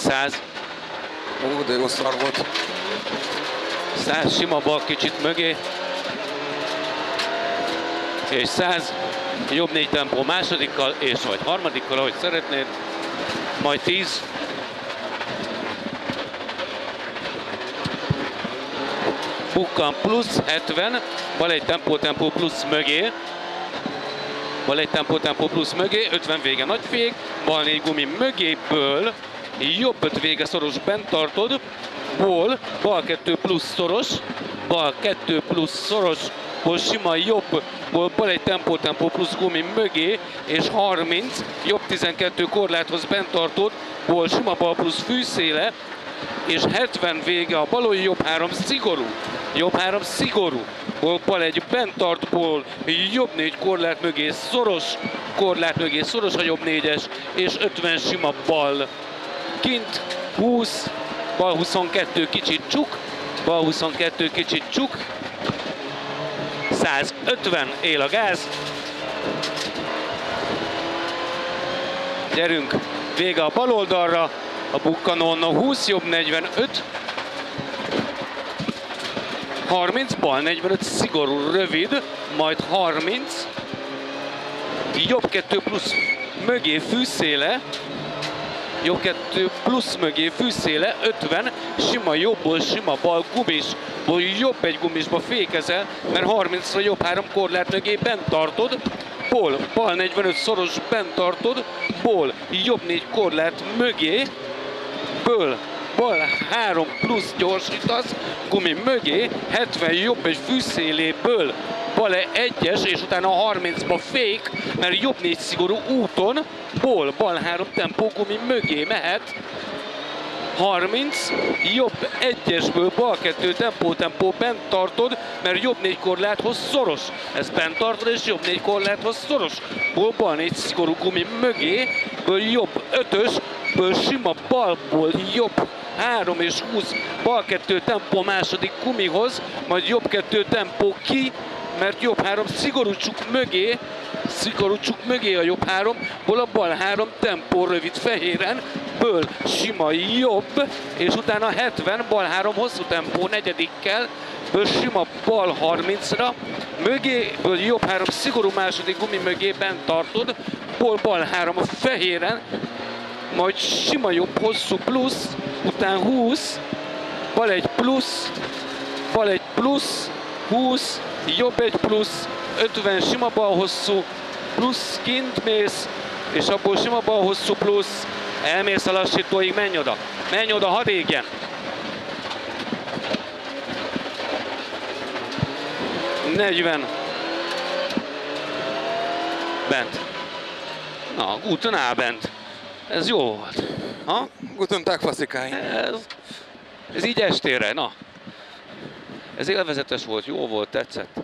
100. Ó, de rossz szar volt. 100 sima bal kicsit mögé. És 100. Jobb 4 tempó másodikkal, és vagy harmadikkal, ahogy szeretnéd. Majd 10. Bukkan plusz 70. Bal egy tempó plusz mögé. Bal egy tempó plusz mögé. 50 vége nagyfék. Bal 4 gumi mögéből. Jobb 5 vége szoros bent tartod. Bal 2 plusz szoros. Bal 2 plusz szoros. Sima jobb, bal egy tempó plusz gumi mögé, és 30, jobb 12 korláthoz bent tartod, sima bal plusz fűszéle, és 70 vége a balon, jobb 3 szigorú, jobb 3 szigorú, bal egy bent tart, jobb 4 korlát mögé szoros, korlát mögé szoros a jobb 4-es, és 50 sima bal, kint 20, bal 22 kicsit csuk, bal 22 kicsit csuk, 150 él a gáz. Gyerünk, vége a bal oldalra, a bukkanón a 20, jobb 45. 30, bal 45, szigorú, rövid, majd 30. Jobb 2 plusz mögé fűszéle. Jobb 2 plusz mögé fűszéle, 50, sima jobbból, sima bal gumis, jobb egy gumisba fékezel, mert 30-ra jobb 3 korlát mögé bent tartod, bal 45 szoros bent tartod, jobb 4 korlát mögé, bal 3 plusz gyorsítasz, gumi mögé, 70 jobb egy fűszéléből, bal 1-es, és utána 30-ba fék, mert jobb 4 szigorú úton, bal 3 tempó gumi mögé mehet, 30, jobb 1-esből bal 2 tempó bent tartod, mert jobb 4 korláthoz szoros. Ezt bent tartod, és jobb 4 korláthoz szoros. Bal 4 szigorú gumi mögé, jobb 5-ös, sima balból jobb 3 és 20, bal 2 tempó második gumihoz, majd jobb 2 tempó ki, mert jobb 3 szigorú csuk mögé a jobb 3, a bal 3 tempó rövid fehéren, sima jobb, és utána 70, bal 3 hosszú tempó negyedikkel, sima bal 30-ra, mögéből jobb 3 szigorú második gumi mögé bent tartod, bal 3 a fehéren, majd sima jobb hosszú plusz, után 20, bal 1 plusz, 20, jobb 1 plusz, 50 sima bal hosszú, plusz kint mész, és abból sima bal hosszú plusz, elmész a lassítóig, menj oda, hadd égjen! ...40. Bent. Na, guten Abend. Ez jó volt. Ha? Guten Tag, Faszikány. Ez így estére, na. Ez élvezetes volt, jó volt, tetszett.